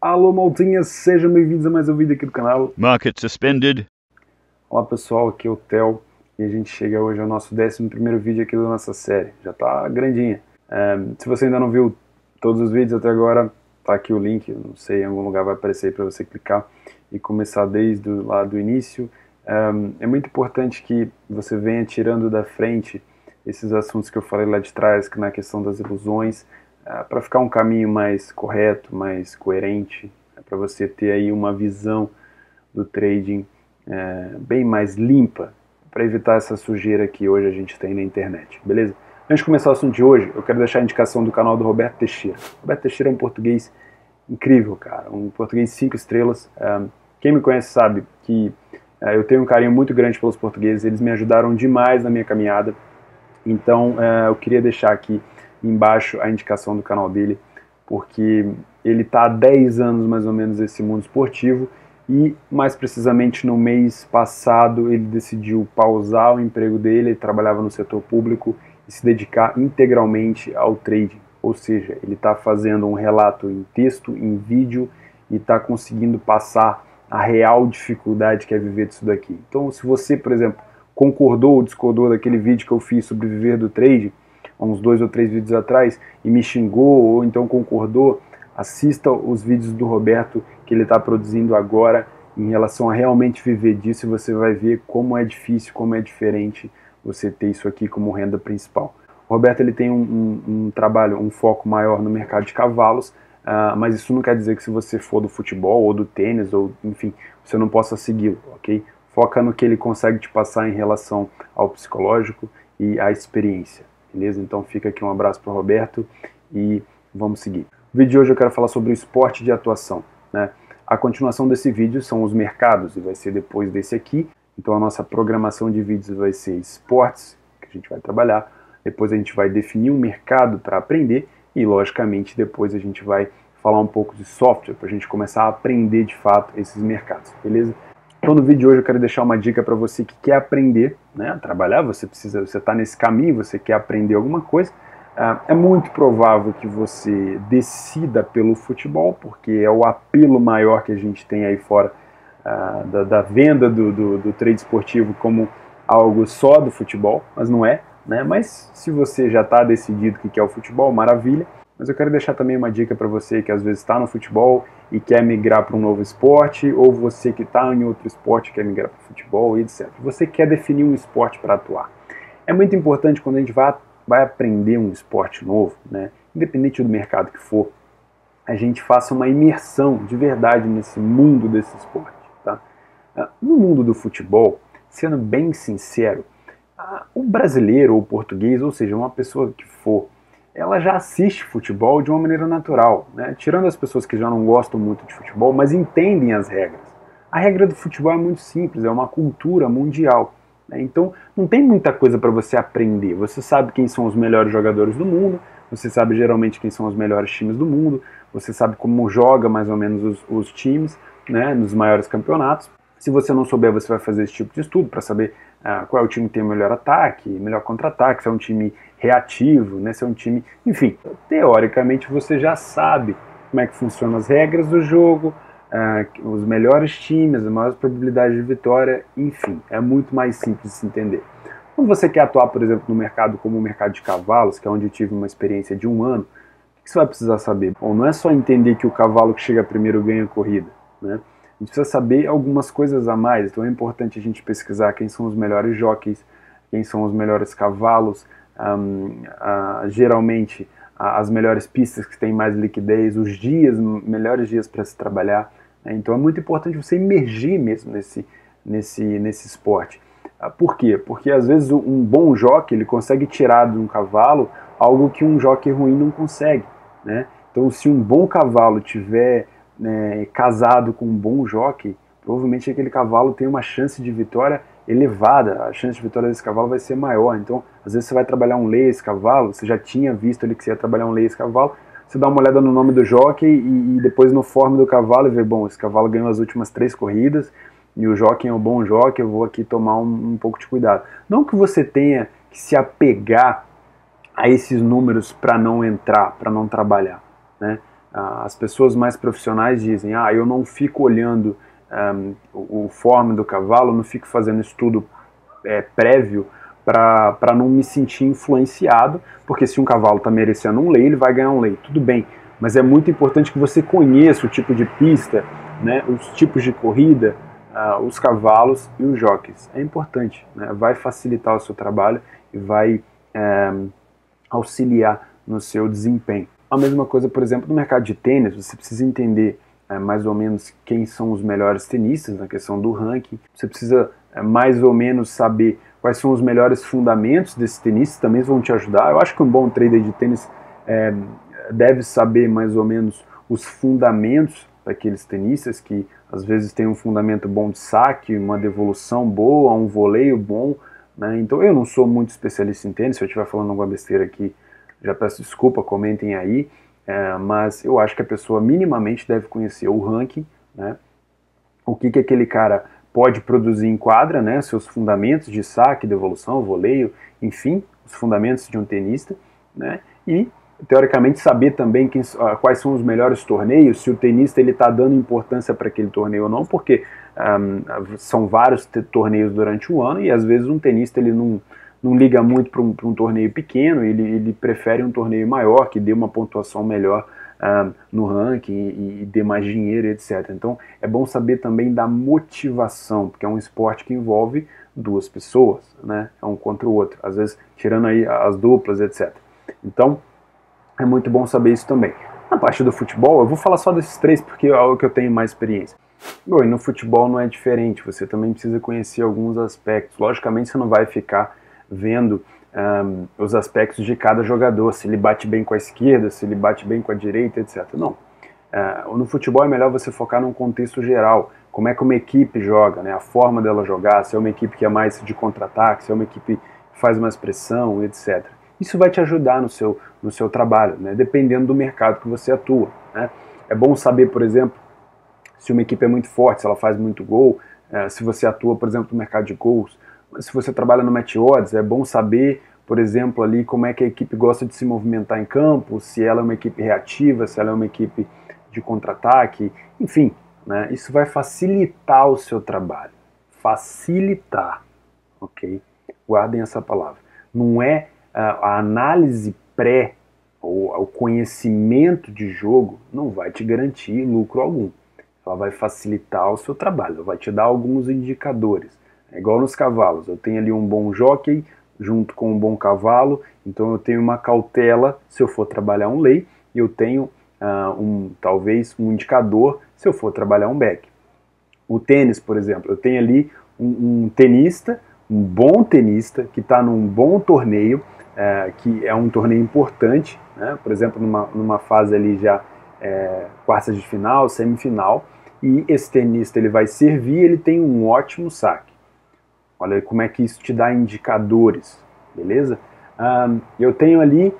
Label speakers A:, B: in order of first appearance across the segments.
A: Alô, maltinha, sejam bem-vindos a mais um vídeo aqui do canal.
B: Market suspended.
A: Olá pessoal, aqui é o Theo e a gente chega hoje ao nosso 11º vídeo aqui da nossa série. Já tá grandinha. Se você ainda não viu todos os vídeos até agora, tá aqui o link, não sei, em algum lugar vai aparecer aí para você clicar e começar desde lá do início. É muito importante que você venha tirando da frente esses assuntos que eu falei lá de trás, que na questão das ilusões, para ficar um caminho mais correto, mais coerente, para você ter aí uma visão do trading bem mais limpa, para evitar essa sujeira que hoje a gente tem na internet, beleza? Antes de começar o assunto de hoje, eu quero deixar a indicação do canal do Roberto Teixeira. Roberto Teixeira é um português incrível, cara, um português 5 estrelas. Quem me conhece sabe que eu tenho um carinho muito grande pelos portugueses, eles me ajudaram demais na minha caminhada, então eu queria deixar aqui embaixo a indicação do canal dele, porque ele está há 10 anos mais ou menos nesse mundo esportivo e mais precisamente no mês passado ele decidiu pausar o emprego dele, ele trabalhava no setor público e se dedicar integralmente ao trading, ou seja, ele está fazendo um relato em texto, em vídeo e está conseguindo passar a real dificuldade que é viver disso daqui. Então se você, por exemplo, concordou ou discordou daquele vídeo que eu fiz sobre viver do trading, há uns 2 ou 3 vídeos atrás, e me xingou ou então concordou, assista os vídeos do Roberto que ele está produzindo agora em relação a realmente viver disso e você vai ver como é difícil, como é diferente você ter isso aqui como renda principal. O Roberto ele tem um trabalho, um foco maior no mercado de cavalos, mas isso não quer dizer que se você for do futebol ou do tênis, ou enfim, você não possa segui-lo, ok? Foca no que ele consegue te passar em relação ao psicológico e à experiência, beleza? Então fica aqui um abraço para o Roberto e vamos seguir. No vídeo de hoje eu quero falar sobre o esporte de atuação, né? A continuação desse vídeo são os mercados e vai ser depois desse aqui. Então a nossa programação de vídeos vai ser esportes, que a gente vai trabalhar. Depois a gente vai definir um mercado para aprender e, logicamente, depois a gente vai falar um pouco de software para a gente começar a aprender de fato esses mercados, beleza? Então no vídeo de hoje eu quero deixar uma dica para você que quer aprender, né, a trabalhar, você está nesse caminho, você quer aprender alguma coisa. É muito provável que você decida pelo futebol, porque é o apelo maior que a gente tem aí fora da venda do trade esportivo como algo só do futebol, mas não é, né? Mas se você já está decidido que quer o futebol, maravilha. Mas eu quero deixar também uma dica para você que às vezes está no futebol e quer migrar para um novo esporte, ou você que está em outro esporte e quer migrar para o futebol, etc. Você quer definir um esporte para atuar. É muito importante quando a gente vai aprender um esporte novo, né, independente do mercado que for, a gente faça uma imersão de verdade nesse mundo desse esporte. Tá? No mundo do futebol, sendo bem sincero, o brasileiro ou o português, ou seja, uma pessoa que for, ela já assiste futebol de uma maneira natural, né? Tirando as pessoas que já não gostam muito de futebol, mas entendem as regras. A regra do futebol é muito simples, é uma cultura mundial. Então não tem muita coisa para você aprender. Você sabe quem são os melhores jogadores do mundo, você sabe geralmente quem são os melhores times do mundo, você sabe como joga mais ou menos os times, né, nos maiores campeonatos. Se você não souber, você vai fazer esse tipo de estudo para saber qual é o time que tem o melhor ataque, melhor contra-ataque, se é um time reativo, né, se é um time... Enfim, teoricamente você já sabe como é que funcionam as regras do jogo, os melhores times, as maiores probabilidades de vitória, enfim, é muito mais simples de se entender. Quando você quer atuar, por exemplo, no mercado como o mercado de cavalos, que é onde eu tive uma experiência de 1 ano, o que você vai precisar saber? Bom, não é só entender que o cavalo que chega primeiro ganha a corrida, né? A gente precisa saber algumas coisas a mais, então é importante a gente pesquisar quem são os melhores jockeys, quem são os melhores cavalos, geralmente as melhores pistas que têm mais liquidez, os melhores dias para se trabalhar. Então é muito importante você emergir mesmo nesse esporte. Por quê? Porque às vezes um bom jockey ele consegue tirar de um cavalo algo que um jockey ruim não consegue, né? Então se um bom cavalo tiver casado com um bom jockey, provavelmente aquele cavalo tem uma chance de vitória elevada, a chance de vitória desse cavalo vai ser maior. Então às vezes você vai trabalhar um leia esse cavalo, você já tinha visto ali que você ia trabalhar um leia esse cavalo, você dá uma olhada no nome do jockey e depois no form do cavalo e vê, bom, esse cavalo ganhou as últimas 3 corridas e o jockey é um bom jockey, eu vou aqui tomar um pouco de cuidado. Não que você tenha que se apegar a esses números para não entrar, para não trabalhar, né? As pessoas mais profissionais dizem, eu não fico olhando o forma do cavalo, não fico fazendo estudo prévio para não me sentir influenciado, porque se um cavalo está merecendo um lei, ele vai ganhar um lei, tudo bem, mas é muito importante que você conheça o tipo de pista, né, os tipos de corrida, os cavalos e os jockeys. É importante, né, vai facilitar o seu trabalho e vai auxiliar no seu desempenho. A mesma coisa, por exemplo, no mercado de tênis, você precisa entender mais ou menos quem são os melhores tenistas na questão do ranking, você precisa mais ou menos saber quais são os melhores fundamentos desses tenistas, também vão te ajudar. Eu acho que um bom trader de tênis deve saber mais ou menos os fundamentos daqueles tenistas, que às vezes tem um fundamento bom de saque, uma devolução boa, um voleio bom, né? Então eu não sou muito especialista em tênis, se eu estiver falando alguma besteira aqui, já peço desculpa, comentem aí, mas eu acho que a pessoa minimamente deve conhecer o ranking, né? O que aquele cara pode produzir em quadra, né? Seus fundamentos de saque, devolução, voleio, enfim, os fundamentos de um tenista, né? E teoricamente saber também quais são os melhores torneios, se o tenista está dando importância para aquele torneio ou não, porque são vários torneios durante o ano e às vezes um tenista ele não liga muito para um torneio pequeno, ele prefere um torneio maior, que dê uma pontuação melhor no ranking e dê mais dinheiro, etc. Então é bom saber também da motivação, porque é um esporte que envolve duas pessoas, né? Um contra o outro, às vezes tirando aí as duplas, etc. Então é muito bom saber isso também. Na parte do futebol, eu vou falar só desses três porque é o que eu tenho mais experiência. Bom, e no futebol não é diferente, você também precisa conhecer alguns aspectos. Logicamente você não vai ficar vendo os aspectos de cada jogador, se ele bate bem com a esquerda, se ele bate bem com a direita, etc. Não. No futebol é melhor você focar num contexto geral, como é que uma equipe joga, né, a forma dela jogar, se é uma equipe que é mais de contra-ataque, se é uma equipe que faz mais pressão, etc. Isso vai te ajudar no seu trabalho, né, dependendo do mercado que você atua, né. É bom saber, por exemplo, se uma equipe é muito forte, se ela faz muito gol, se você atua, por exemplo, no mercado de gols. Se você trabalha no match odds, é bom saber, por exemplo, ali como é que a equipe gosta de se movimentar em campo, se ela é uma equipe reativa, se ela é uma equipe de contra-ataque, enfim, né, isso vai facilitar o seu trabalho. Facilitar, ok? Guardem essa palavra. Não é a análise pré ou o conhecimento de jogo não vai te garantir lucro algum. Ela vai facilitar o seu trabalho, ela vai te dar alguns indicadores. É igual nos cavalos, eu tenho ali um bom jockey junto com um bom cavalo, então eu tenho uma cautela se eu for trabalhar um lei, e eu tenho talvez um indicador se eu for trabalhar um back. O tênis, por exemplo, eu tenho ali um tenista, um bom tenista, que está num bom torneio, que é um torneio importante, né? Por exemplo, numa fase ali já quartas de final, semifinal, e esse tenista ele vai servir, ele tem um ótimo saque. Olha como é que isso te dá indicadores, beleza? Eu tenho ali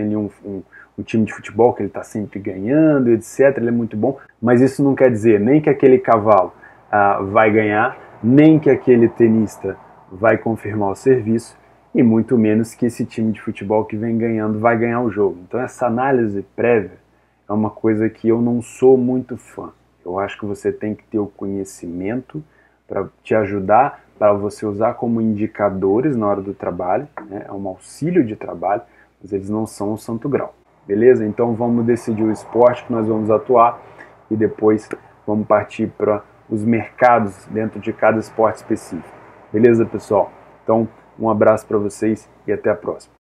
A: um time de futebol que ele está sempre ganhando, etc. Ele é muito bom, mas isso não quer dizer nem que aquele cavalo vai ganhar, nem que aquele tenista vai confirmar o serviço, e muito menos que esse time de futebol que vem ganhando vai ganhar o jogo. Então essa análise prévia é uma coisa que eu não sou muito fã. Eu acho que você tem que ter o conhecimento para te ajudar, para você usar como indicadores na hora do trabalho, né? É um auxílio de trabalho, mas eles não são um santo grau. Beleza? Então vamos decidir o esporte que nós vamos atuar e depois vamos partir para os mercados dentro de cada esporte específico. Beleza, pessoal? Então, um abraço para vocês e até a próxima.